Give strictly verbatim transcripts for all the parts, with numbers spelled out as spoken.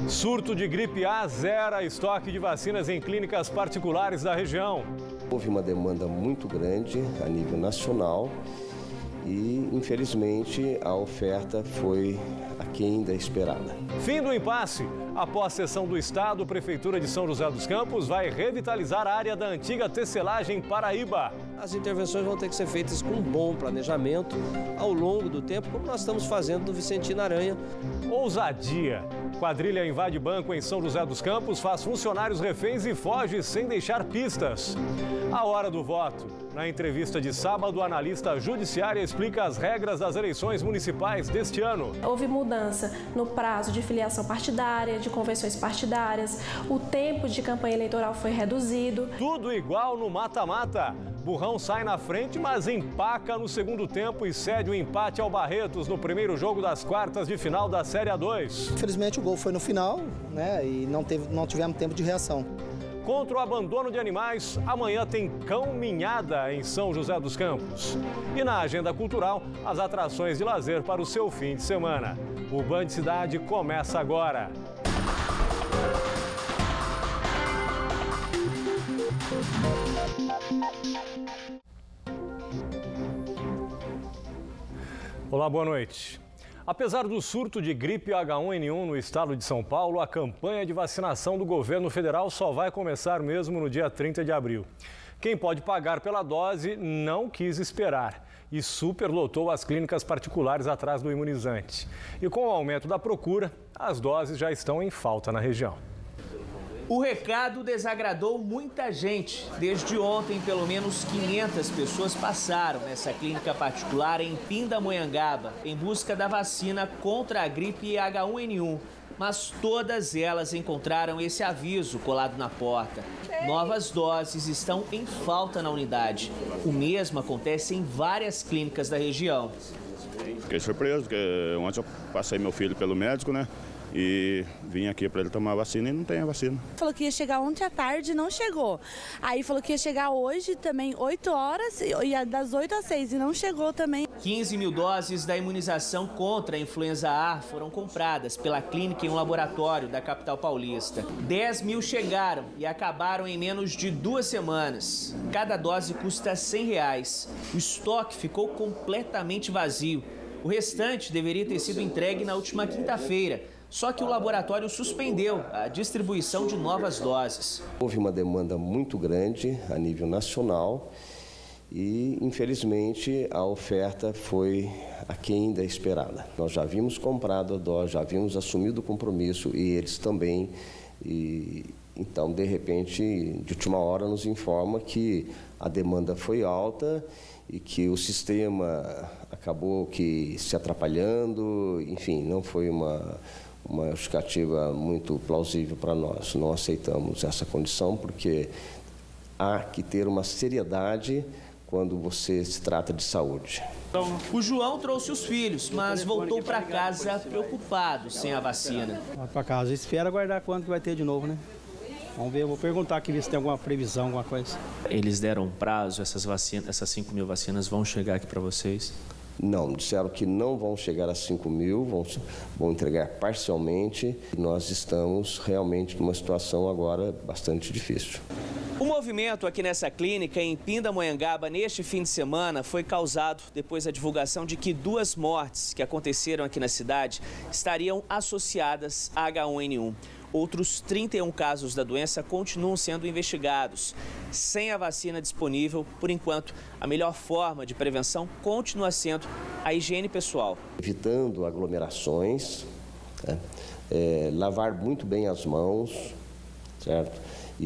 Surto de gripe A zera estoque de vacinas em clínicas particulares da região. Houve uma demanda muito grande a nível nacional e, infelizmente, a oferta foi aquém da esperada. Fim do impasse. Após sessão do Estado, a Prefeitura de São José dos Campos vai revitalizar a área da antiga tecelagem Paraíba. As intervenções vão ter que ser feitas com um bom planejamento ao longo do tempo, como nós estamos fazendo no Vicentino Aranha. Ousadia. Quadrilha invade banco em São José dos Campos, faz funcionários reféns e foge sem deixar pistas. A hora do voto. Na entrevista de sábado, a analista judiciária explica as regras das eleições municipais deste ano. Houve mudança no prazo de filiação partidária, de convenções partidárias, o tempo de campanha eleitoral foi reduzido. Tudo igual no mata-mata. Burrão sai na frente, mas empaca no segundo tempo e cede o empate ao Barretos no primeiro jogo das quartas de final da Série A dois. Infelizmente o gol foi no final, né, e não, teve, não tivemos tempo de reação. Contra o abandono de animais, amanhã tem Cão Minhada em São José dos Campos. E na agenda cultural, as atrações de lazer para o seu fim de semana. O Band Cidade começa agora. Olá, boa noite. Apesar do surto de gripe H um N um no estado de São Paulo, a campanha de vacinação do governo federal só vai começar mesmo no dia trinta de abril. Quem pode pagar pela dose não quis esperar e superlotou as clínicas particulares atrás do imunizante. E com o aumento da procura, as doses já estão em falta na região. O recado desagradou muita gente. Desde ontem, pelo menos quinhentas pessoas passaram nessa clínica particular em Pindamonhangaba em busca da vacina contra a gripe H um N um. Mas todas elas encontraram esse aviso colado na porta. Novas doses estão em falta na unidade. O mesmo acontece em várias clínicas da região. Fiquei surpreso, porque ontem eu passei meu filho pelo médico, né? E vim aqui para ele tomar a vacina e não tem a vacina. Falou que ia chegar ontem à tarde e não chegou. Aí falou que ia chegar hoje também oito horas, e das oito às seis, e não chegou também. quinze mil doses da imunização contra a influenza A foram compradas pela clínica em um laboratório da capital paulista. dez mil chegaram e acabaram em menos de duas semanas. Cada dose custa cem reais. O estoque ficou completamente vazio. O restante deveria ter sido entregue na última quinta-feira. Só que o laboratório suspendeu a distribuição de novas doses. Houve uma demanda muito grande a nível nacional e, infelizmente, a oferta foi aquém da esperada. Nós já havíamos comprado a dose, já havíamos assumido o compromisso e eles também. E, então, de repente, de última hora, nos informa que a demanda foi alta e que o sistema acabou que se atrapalhando, enfim, não foi uma... uma justificativa muito plausível para nós. Não aceitamos essa condição porque há que ter uma seriedade quando você se trata de saúde. O João trouxe os filhos, mas voltou para casa preocupado sem a vacina. Vai para casa, espera aguardar quando que vai ter de novo, né? Vamos ver, eu vou perguntar aqui se tem alguma previsão, alguma coisa. Eles deram um prazo, essas vacinas, essas cinco mil vacinas vão chegar aqui para vocês? Não, disseram que não vão chegar a cinco mil, vão, vão entregar parcialmente. Nós estamos realmente numa situação agora bastante difícil. O movimento aqui nessa clínica em Pindamonhangaba neste fim de semana foi causado depois da divulgação de que duas mortes que aconteceram aqui na cidade estariam associadas a H um N um. Outros trinta e um casos da doença continuam sendo investigados. Sem a vacina disponível, por enquanto, a melhor forma de prevenção continua sendo a higiene pessoal. Evitando aglomerações, né? é, lavar muito bem as mãos, certo?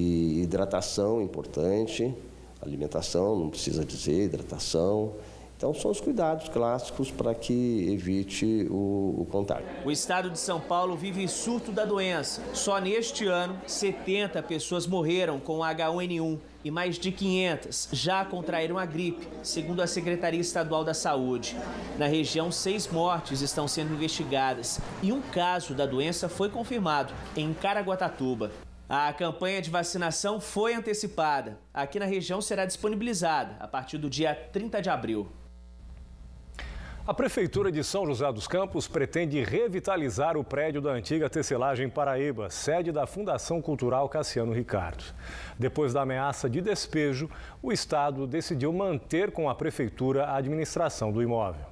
E hidratação importante, alimentação, não precisa dizer, hidratação. Então, são os cuidados clássicos para que evite o, o contágio. O estado de São Paulo vive surto da doença. Só neste ano, setenta pessoas morreram com H um N um e mais de quinhentas já contraíram a gripe, segundo a Secretaria Estadual da Saúde. Na região, seis mortes estão sendo investigadas e um caso da doença foi confirmado em Caraguatatuba. A campanha de vacinação foi antecipada. Aqui na região será disponibilizada a partir do dia trinta de abril. A Prefeitura de São José dos Campos pretende revitalizar o prédio da antiga Tecelagem Paraíba, sede da Fundação Cultural Cassiano Ricardo. Depois da ameaça de despejo, o Estado decidiu manter com a Prefeitura a administração do imóvel.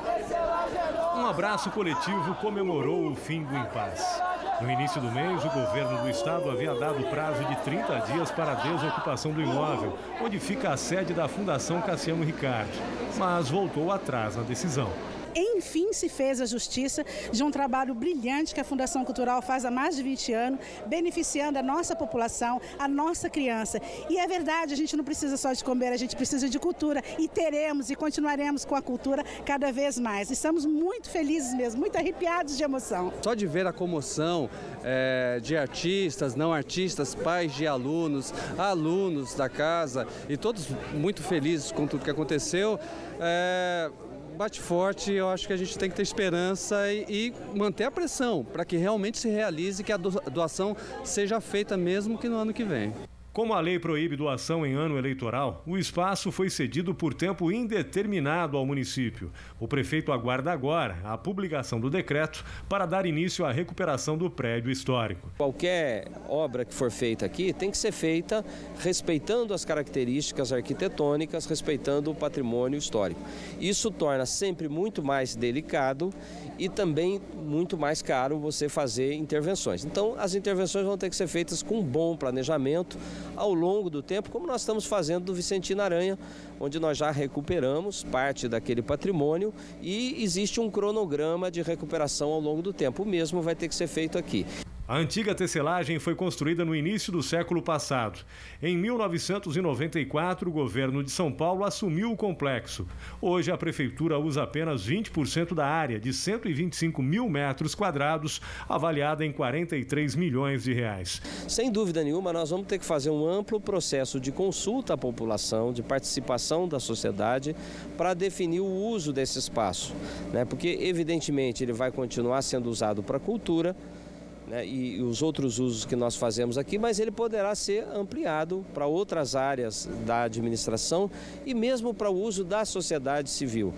Um abraço coletivo comemorou o fim do impasse. No início do mês, o governo do estado havia dado prazo de trinta dias para a desocupação do imóvel, onde fica a sede da Fundação Cassiano Ricardo, mas voltou atrás na decisão. Enfim, se fez a justiça de um trabalho brilhante que a Fundação Cultural faz há mais de vinte anos, beneficiando a nossa população, a nossa criança. E é verdade, a gente não precisa só de comer, a gente precisa de cultura e teremos e continuaremos com a cultura cada vez mais. Estamos muito felizes mesmo, muito arrepiados de emoção. Só de ver a comoção é, de artistas, não artistas, pais de alunos, alunos da casa e todos muito felizes com tudo que aconteceu, é... bate forte. Eu acho que a gente tem que ter esperança e, e manter a pressão para que realmente se realize, que a doação seja feita mesmo que no ano que vem. Como a lei proíbe doação em ano eleitoral, o espaço foi cedido por tempo indeterminado ao município. O prefeito aguarda agora a publicação do decreto para dar início à recuperação do prédio histórico. Qualquer obra que for feita aqui tem que ser feita respeitando as características arquitetônicas, respeitando o patrimônio histórico. Isso torna sempre muito mais delicado e também muito mais caro você fazer intervenções. Então, as intervenções vão ter que ser feitas com um bom planejamento ao longo do tempo, como nós estamos fazendo do Vicentino Aranha, onde nós já recuperamos parte daquele patrimônio e existe um cronograma de recuperação ao longo do tempo. O mesmo vai ter que ser feito aqui. A antiga tecelagem foi construída no início do século passado. Em mil novecentos e noventa e quatro, o governo de São Paulo assumiu o complexo. Hoje, a prefeitura usa apenas vinte por cento da área, de cento e vinte e cinco mil metros quadrados, avaliada em quarenta e três milhões de reais. Sem dúvida nenhuma, nós vamos ter que fazer um amplo processo de consulta à população, de participação da sociedade, para definir o uso desse espaço, né? Porque, evidentemente, ele vai continuar sendo usado para a cultura, né, e os outros usos que nós fazemos aqui, mas ele poderá ser ampliado para outras áreas da administração e mesmo para o uso da sociedade civil.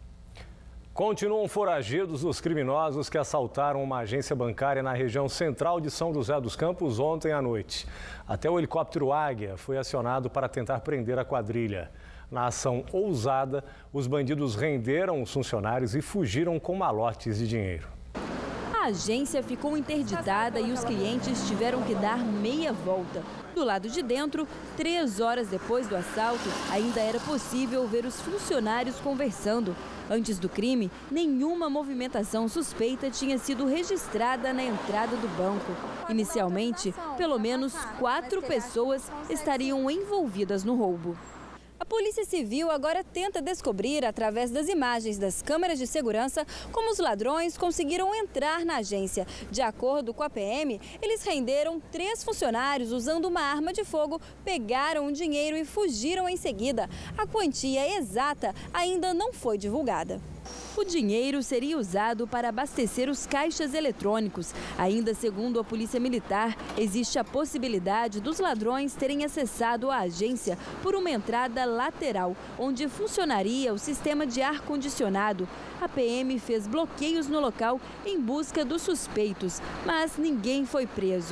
Continuam foragidos os criminosos que assaltaram uma agência bancária na região central de São José dos Campos ontem à noite. Até o helicóptero Águia foi acionado para tentar prender a quadrilha. Na ação ousada, os bandidos renderam os funcionários e fugiram com malotes de dinheiro. A agência ficou interditada e os clientes tiveram que dar meia volta. Do lado de dentro, três horas depois do assalto, ainda era possível ver os funcionários conversando. Antes do crime, nenhuma movimentação suspeita tinha sido registrada na entrada do banco. Inicialmente, pelo menos quatro pessoas estariam envolvidas no roubo. A Polícia Civil agora tenta descobrir, através das imagens das câmeras de segurança, como os ladrões conseguiram entrar na agência. De acordo com a P M, eles renderam três funcionários usando uma arma de fogo, pegaram o dinheiro e fugiram em seguida. A quantia exata ainda não foi divulgada. O dinheiro seria usado para abastecer os caixas eletrônicos. Ainda segundo a Polícia Militar, existe a possibilidade dos ladrões terem acessado a agência por uma entrada lateral, onde funcionaria o sistema de ar-condicionado. A P M fez bloqueios no local em busca dos suspeitos, mas ninguém foi preso.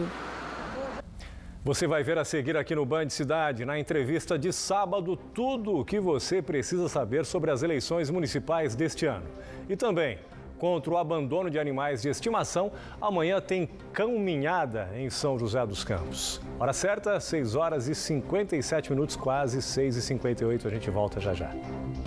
Você vai ver a seguir aqui no Band Cidade, na entrevista de sábado, tudo o que você precisa saber sobre as eleições municipais deste ano. E também, contra o abandono de animais de estimação, amanhã tem caminhada em São José dos Campos. Hora certa, seis horas e cinquenta e sete minutos, quase seis e cinquenta e oito, a gente volta já já.